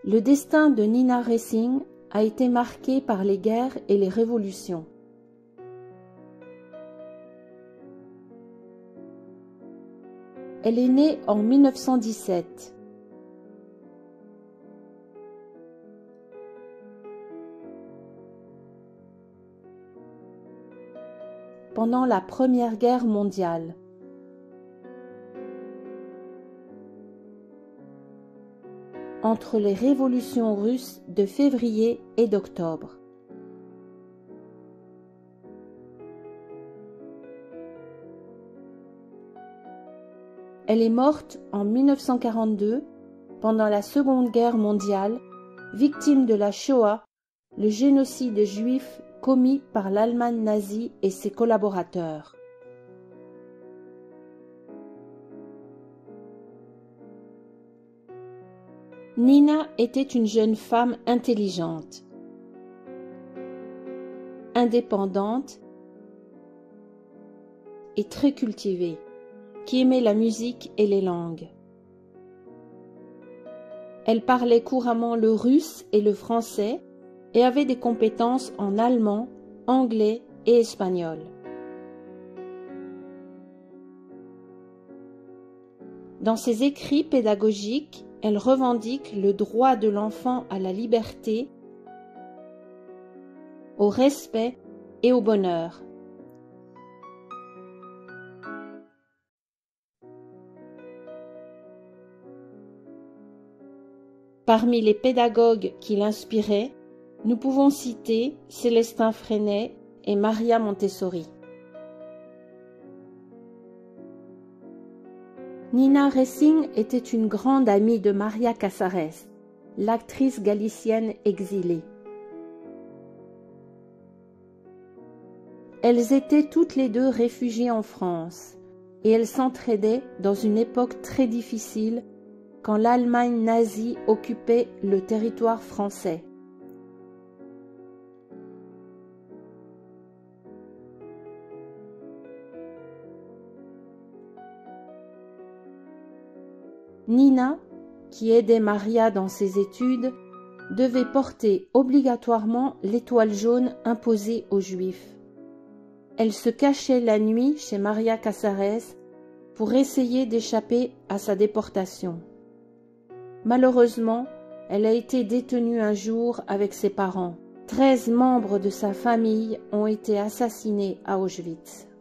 Le destin de Nina Ressing a été marqué par les guerres et les révolutions. Elle est née en 1917. Pendant la Première Guerre mondiale. Entre les révolutions russes de février et d'octobre. Elle est morte en 1942, pendant la Seconde Guerre mondiale, victime de la Shoah, le génocide juif commis par l'Allemagne nazie et ses collaborateurs. Nina était une jeune femme intelligente, indépendante et très cultivée, qui aimait la musique et les langues. Elle parlait couramment le russe et le français et avait des compétences en allemand, anglais et espagnol. Dans ses écrits pédagogiques, elle revendique le droit de l'enfant à la liberté, au respect et au bonheur. Parmi les pédagogues qui l'inspiraient, nous pouvons citer Célestin Freinet et Maria Montessori. Nina Ressing était une grande amie de Maria Casares, l'actrice galicienne exilée. Elles étaient toutes les deux réfugiées en France et elles s'entraidaient dans une époque très difficile quand l'Allemagne nazie occupait le territoire français. Nina, qui aidait Maria dans ses études, devait porter obligatoirement l'étoile jaune imposée aux Juifs. Elle se cachait la nuit chez Maria Casares pour essayer d'échapper à sa déportation. Malheureusement, elle a été détenue un jour avec ses parents. 13 membres de sa famille ont été assassinés à Auschwitz.